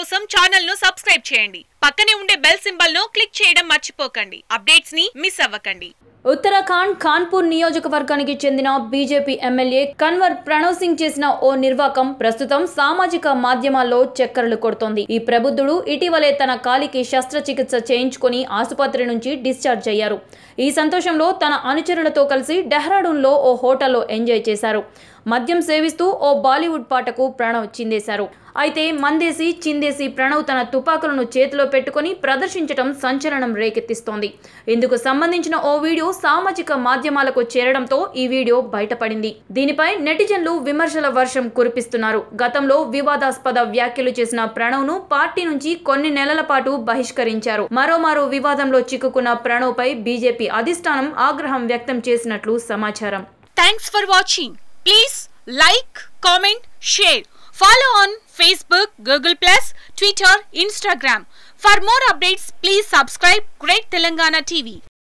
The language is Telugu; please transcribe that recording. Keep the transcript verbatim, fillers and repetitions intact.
కోసం ఛానల్ ను సబ్స్క్రైబ్ చేయండి. పక్కనే ఉండే బెల్ సింబల్ ను క్లిక్ చేయడం మర్చిపోకండి. అప్డేట్స్ ని మిస్ అవ్వకండి. ఉత్తరాఖండ్ ఖాన్పూర్ నియోజకవర్గానికి చెందిన బీజేపీ ఎమ్మెల్యే కువర్ ప్రణవ్ సింగ్ చేసిన ఓ నిర్వాకం ప్రస్తుతం సామాజిక మాధ్యమాల్లో చక్కర్లు కొడుతోంది. ఈ ప్రబుద్ధుడు ఇటీవలే తన కాలికి శస్త్రచికిత్స చేయించుకుని ఆసుపత్రి నుంచి డిశ్చార్జ్ అయ్యారు. ఈ సంతోషంలో తన అనుచరులతో కలిసి డెహ్రాడూన్ లో ఓ హోటల్లో ఎంజాయ్ చేశారు. మద్యం సేవిస్తూ ఓ బాలీవుడ్ పాటకు ప్రణవ్ చిందేశారు. అయితే మందేసి చిందేసి ప్రణవ్ తన తుపాకులను చేతిలో పెట్టుకుని ప్రదర్శించడం సంచలనం రేకెత్తిస్తోంది. ఇందుకు సంబంధించిన ఓ వీడియో సామాజిక మాధ్యమాలకు చేరడంతో ఈ వీడియో బయటపడింది. దీనిపై నెటిజన్లు విమర్శల వర్షం కురిపిస్తున్నారు. గతంలో వివాదాస్పద వ్యాఖ్యలు చేసిన ప్రణవ్ ను పార్టీ నుంచి కొన్ని నెలల పాటు బహిష్కరించారు. మరోమారు వివాదంలో చిక్కుకున్న ప్రణవ్ పై బీజేపీ అధిష్టానం ఆగ్రహం వ్యక్తం చేసినట్లు సమాచారం. Thanks for watching. Please like, comment, share. Follow on Facebook, Google plus, Twitter, Instagram. For more updates, please subscribe Great Telangana T V.